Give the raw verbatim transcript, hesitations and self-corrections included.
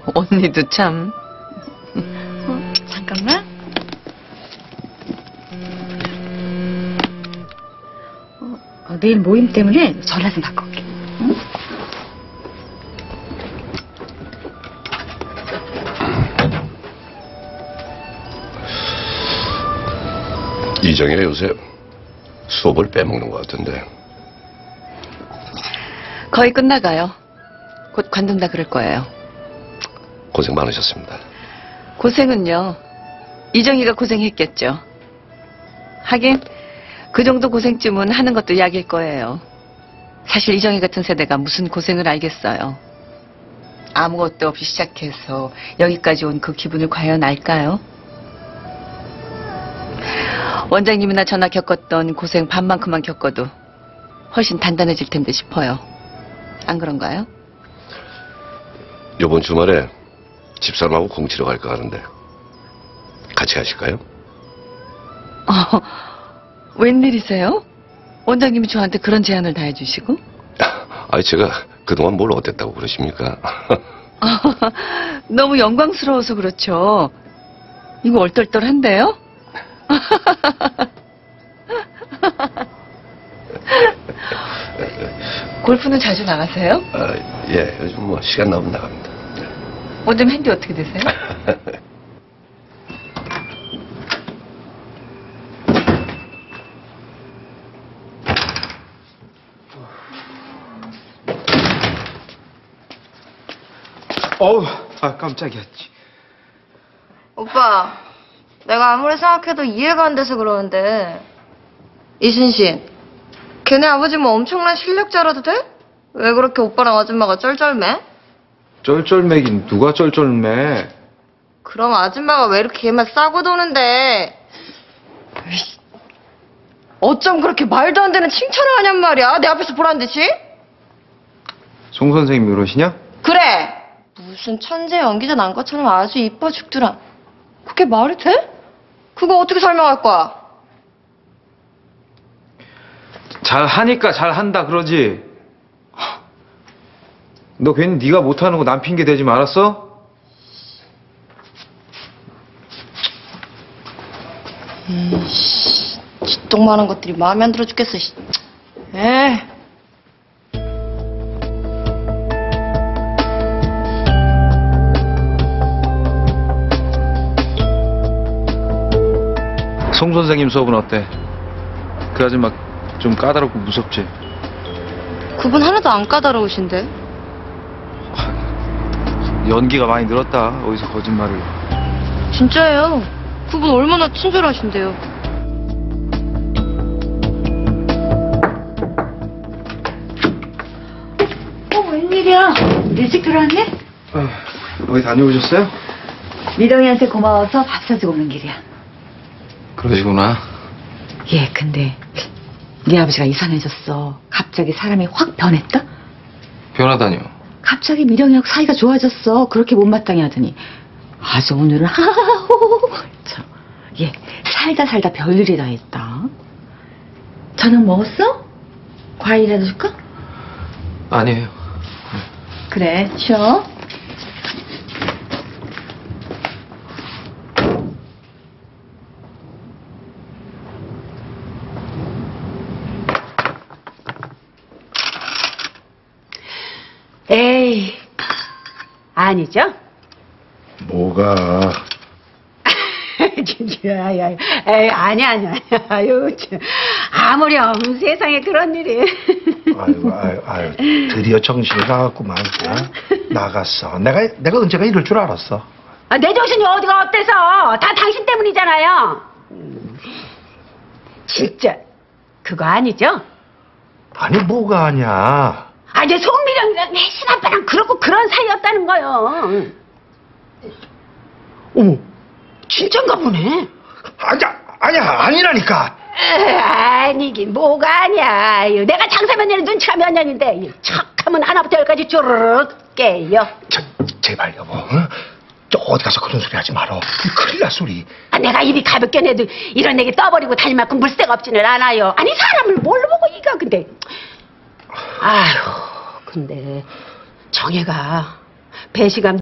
언니도 참. 어, 잠깐만. 어, 어, 내일 모임 때문에 전화 좀 받고 올게. 응? 이정희가 요새 수업을 빼먹는 것 같은데. 거의 끝나가요. 곧 관둔다 그럴 거예요. 고생 많으셨습니다. 고생은요. 이정희가 고생했겠죠. 하긴 그 정도 고생쯤은 하는 것도 약일 거예요. 사실 이정희 같은 세대가 무슨 고생을 알겠어요. 아무것도 없이 시작해서 여기까지 온 그 기분을 과연 알까요? 원장님이나 저나 겪었던 고생 반만큼만 겪어도 훨씬 단단해질 텐데 싶어요. 안 그런가요? 이번 주말에 집사람하고 공치러 갈까 하는데 같이 가실까요? 어, 웬일이세요? 원장님이 저한테 그런 제안을 다 해주시고? 아니 제가 그동안 뭘 어땠다고 그러십니까? 너무 영광스러워서 그렇죠. 이거 얼떨떨한데요? 골프는 자주 나가세요? 아, 예, 요즘 뭐 시간 나오면 나갑니다. 원장님 핸디 어떻게 되세요? 어우, 아 깜짝이야. 오빠, 내가 아무리 생각해도 이해가 안 돼서 그러는데 이순신, 걔네 아버지 뭐 엄청난 실력자라도 돼? 왜 그렇게 오빠랑 아줌마가 쩔쩔매? 쩔쩔매긴 누가 쩔쩔매? 그럼 아줌마가 왜 이렇게 걔만 싸고 도는데? 으이씨, 어쩜 그렇게 말도 안 되는 칭찬을 하냔 말이야. 내 앞에서 보란 듯이? 송 선생님이 그러시냐? 그래! 무슨 천재 연기자 난 것처럼 아주 이뻐 죽더라. 그게 말이 돼? 그거 어떻게 설명할 거야? 잘하니까 잘한다 그러지. 너 괜히 네가 못하는 거 남 핑계 대지 말았어? 이씨, 쥐똥만한 것들이 마음에 안 들어 죽겠어. 씨. 에이. 송 선생님 수업은 어때? 그 아줌마 좀 까다롭고 무섭지? 그분 하나도 안 까다로우신데? 연기가 많이 늘었다. 어디서 거짓말을. 진짜예요. 그분 얼마나 친절하신데요. 어, 웬일이야? 일찍 들어왔네? 아, 어디 다녀오셨어요? 미령이한테 고마워서 밥 사주고 오는 길이야. 그러시구나. 예, 근데 네 아버지가 이상해졌어. 갑자기 사람이 확 변했다? 변하다니요. 갑자기 미령이하고 사이가 좋아졌어. 그렇게 못마땅해 하더니 아주 오늘은 하하호호. 예, 살다 살다 별일이 다 했다. 저녁 먹었어? 과일이라도 줄까? 아니에요. 그래, 쉬어. 에이, 아니죠? 뭐가? 진짜야, 에이, 아니, 아니, 아니, 아유, 참. 아무렴, 세상에 그런 일이. 아유, 아유, 아유, 드디어 정신이 나갔구만. 어? 나갔어. 내가, 내가 언제가 이럴 줄 알았어. 아, 내 정신이 어디가 어때서? 다 당신 때문이잖아요. 음, 진짜, 그거 아니죠? 아니, 뭐가 아니야. 아, 내 송미령이랑 내 친아빠랑 그렇고 그런 사이였다는 거요. 어머, 진짠가 보네. 아니야, 아니야, 아니라니까. 에이, 아니긴 뭐가 아니야. 아유, 내가 장사 몇 년에 눈치가 몇 년인데 척하면 하나부터 열까지 쪼르륵 깨요. 저, 제발 여보, 응? 저 어디 가서 그런 소리 하지 말어. 큰일 날 소리. 아, 내가 입이 가볍게 내도 이런 얘기 떠버리고 다닐 만큼 물새가 없지는 않아요. 아니, 사람을 뭘로 보고 이거 근데. 아휴, 근데 정혜가 배시감